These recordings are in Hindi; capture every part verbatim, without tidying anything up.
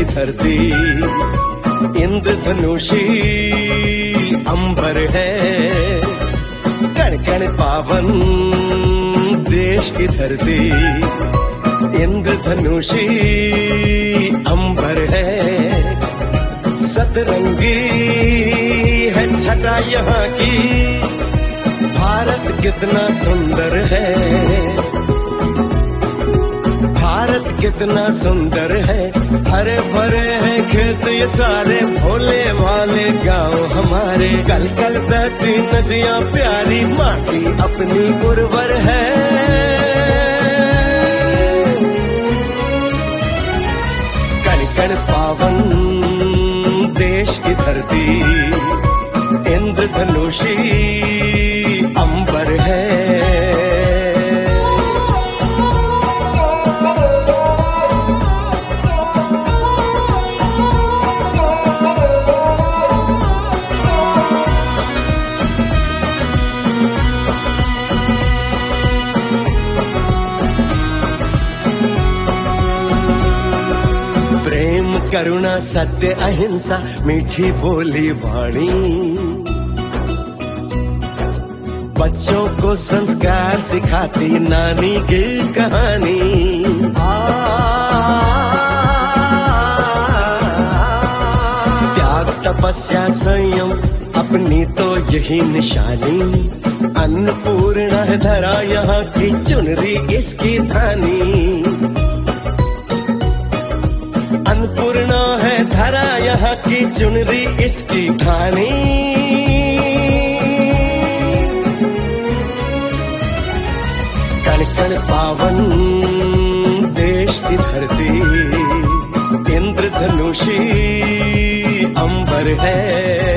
धरती इंद्रधनुषी अंबर है, कण कण पावन देश की धरती इंद्रधनुषी अंबर है। सतरंगी है छटा यहाँ की, भारत कितना सुंदर है, भारत कितना सुंदर है। हरे भरे हैं खेत ये सारे, भोले भाले गांव हमारे, कल कल बहती नदियां प्यारी, माटी अपनी उर्वर है। कण कण पावन देश की धरती इंद्रधनुषी अंबर है। प्रेम करुणा सत्य अहिंसा मीठी बोली वाणी, बच्चों को संस्कार सिखाती नानी की कहानी। आ, त्याग तपस्या संयम अपनी तो यही निशानी, अन्नपूर्णा है धरा यहाँ की, चुनरी इसकी धानी। अन्नपूर्णा है धरा यहाँ की, चुनरी इसकी धानी। कण कण पावन देश की धरती इंद्रधनुषी अंबर है।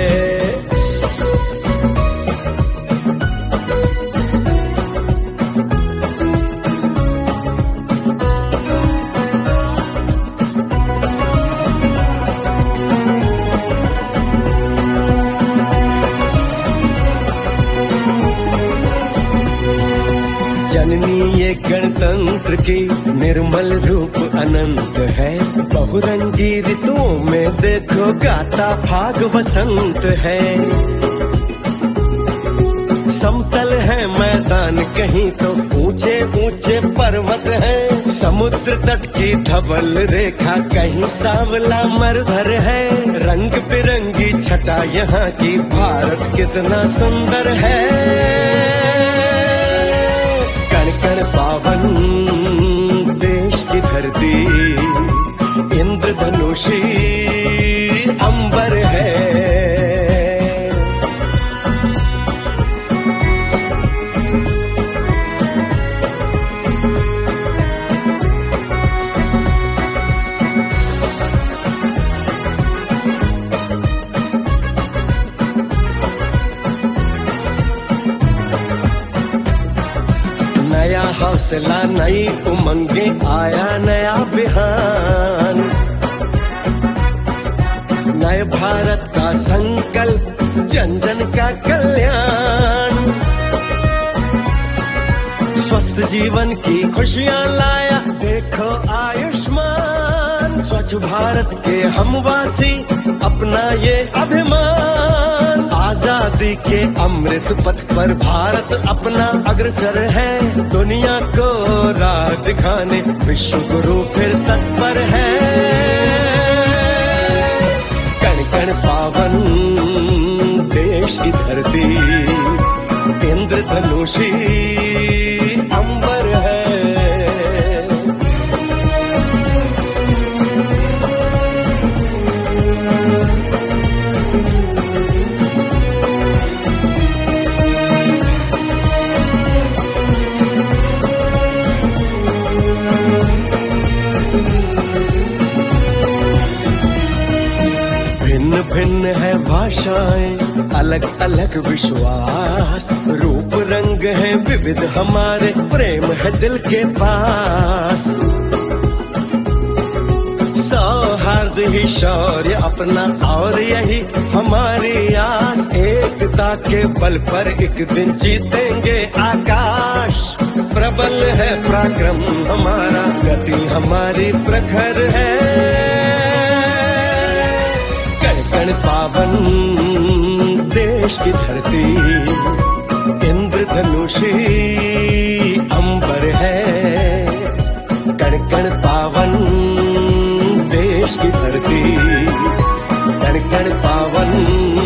जननी ये गणतंत्र की निर्मल रूप अनंत है, बहुरंगी ऋतुओं में देखो गाता भाग वसंत है। समतल है मैदान कहीं तो ऊंचे ऊंचे पर्वत है, समुद्र तट की धवल रेखा कहीं सांवला मरधर है। रंग बिरंगी छटा यहाँ की, भारत कितना सुंदर है। कण कण पावन देश की धरती इंद्रधनुषी अंबर है। नया हौसला नई उमंगे, आया नया बिहान, नए भारत का संकल्प, जन जन का कल्याण। स्वस्थ जीवन की खुशियां लाया देखो आयुष्मान, स्वच्छ भारत के हमवासी अपना ये अभिमान। आजादी के अमृत पथ पर भारत अपना अग्रसर है, दुनिया को राह दिखाने विश्व गुरु फिर तत्पर है। कण कण पावन देश की धरती इंद्रधनुषी अंबर है। भिन्न भिन्न है भाषाएं, अलग अलग विश्वास, रूप रंग है विविध हमारे, प्रेम है दिल के पास। सौहार्द ही शौर्य अपना और यही हमारी आस, एकता के बल पर एक दिन जीतेंगे आकाश। प्रबल है पराक्रम हमारा, गति हमारी प्रखर है। देश की धरती, इंद्रधनुषी अंबर है, कण कण पावन देश की धरती, कण कण पावन